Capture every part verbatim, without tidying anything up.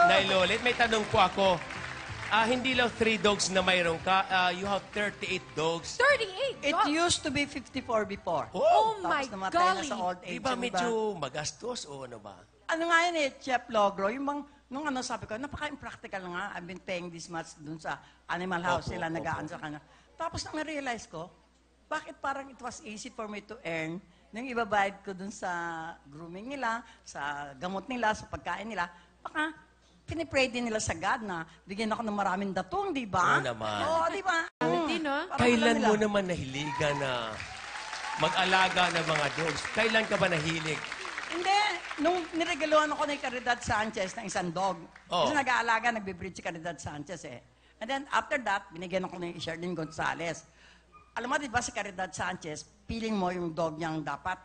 Nay Lolit, may tanong po ako. Ah, hindi lang three dogs na mayroon ka. Ah, you have thirty-eight dogs. thirty-eight It dogs. used to be fifty-four before. Oh my Tapos namatay na golly. sa old age. Di ba yung iba. medyo magastos o ano ba? Ano nga yun eh, Chef Logro, yung bang, nung ano sabi ko, napaka-impractical nga, I've been paying this much dun sa Animal House, Opo, sila opo. nagaan sa kanya. Tapos nang na-realize ko, bakit parang it was easy for me to earn nung ibabayad ko dun sa grooming nila, sa gamot nila, sa pagkain nila, baka pinipray din nila sa God na bigyan ako ng maraming datong, di ba? Oo naman. Oo, di ba? Quality, no? Parang Kailan alam mo nila. naman nahiligan na mag-alaga ng mga dogs? Kailan ka ba nahilig? Hindi. Nung niregaluhan ako ni Caridad Sanchez ng isang dog. Oh. Kasi nag-aalaga, nagbe-breed si Caridad Sanchez eh. And then after that, binigyan ako ni Sherlyn Gonzalez. Alam mo, di ba si Caridad Sanchez, feeling mo yung dog niyang dapat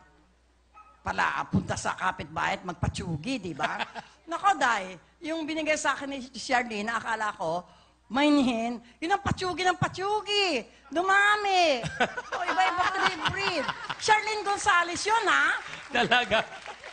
pala punta sa kapitbahay at magpatsugi, di ba? Nako, Day, yung binigay sa akin ni Sherlyn, na akala ko, mainihin, yun ang patsugi ng patsugi. Dumami. O, iba-iba breed. Sherlyn Gonzalez yun, ha? Talaga?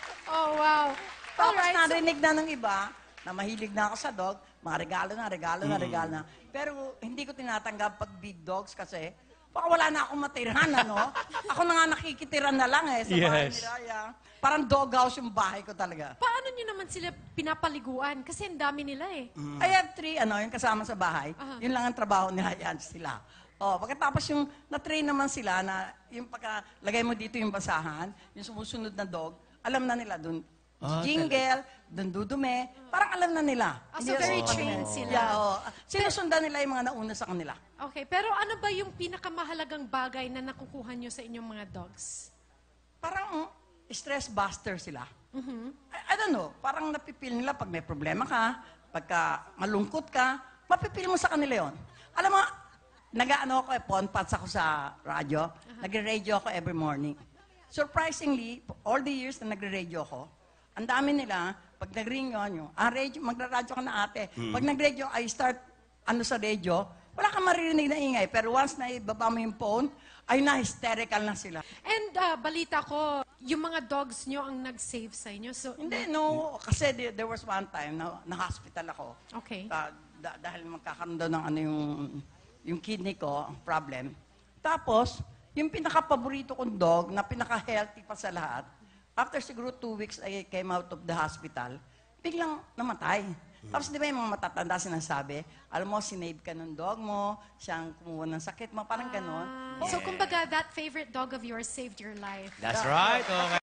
Oh, wow. Tapos Alright, so- narinig na ng iba na mahilig na ako sa dog, mga regalo na, regalo na, regalo na. Pero hindi ko tinatanggap pag big dogs kasi baka wala na akong matirahan, ano? Ako na nga nakikitira na lang eh sa bahay ni Yes. Raya. Parang dog house yung bahay ko talaga. Paano nyo naman sila pinapaliguan? Kasi ang dami nila eh. I have three, ano, yung kasama sa bahay. Aha. Yun lang ang trabaho nila, yan sila. Oh, pagkatapos yung na-train naman sila na yung pagka lagay mo dito yung basahan, yung sumusunod na dog, alam na nila dun. Ah, Jingle, dun dudume, parang alam na nila. Ah, so Hindi very na- trained sila. Yeah, oh. Sinusundan nila yung mga nauna sa kanila. Okay, pero ano ba yung pinakamahalagang bagay na nakukuha nyo sa inyong mga dogs? Parang mm, stress buster sila. Mhm. I, I don't know, parang napipil nila pag may problema ka, pagka malungkot ka, mapipil mo sa kanila yon. Alam mo, nag-ano ako eh, ponpats ako sa radyo, nagre-radio ako every morning. Surprisingly, all the years na nagre-radio ako, ang dami nila, pag nag-ring yun, yung, ah, radio, magra-radyo ka na ate. Pag nag-radio, I start, ano sa radio, wala kang maririnig na ingay, pero once na ibaba mo yung phone, ay na, hysterical na sila. And ah, balita ko, yung mga dogs nyo ang nag-save sa inyo. So, Hindi, no. Kasi di- there was one time na na-hospital ako. Okay. Ah, da- dahil magkakaroon daw ng ano yung, yung kidney ko, ang problem. Tapos, yung pinaka-paborito kong dog, na pinaka-healthy pa sa lahat, after siguro two weeks I came out of the hospital, biglang namatay. Tapos di ba yung mga matatanda sinasabi, alam mo, sinave ka ng dog mo, siyang kumuha ng sakit mo, parang ganon. So, kumbaga, that favorite dog of yours saved your life. That's right. Okay.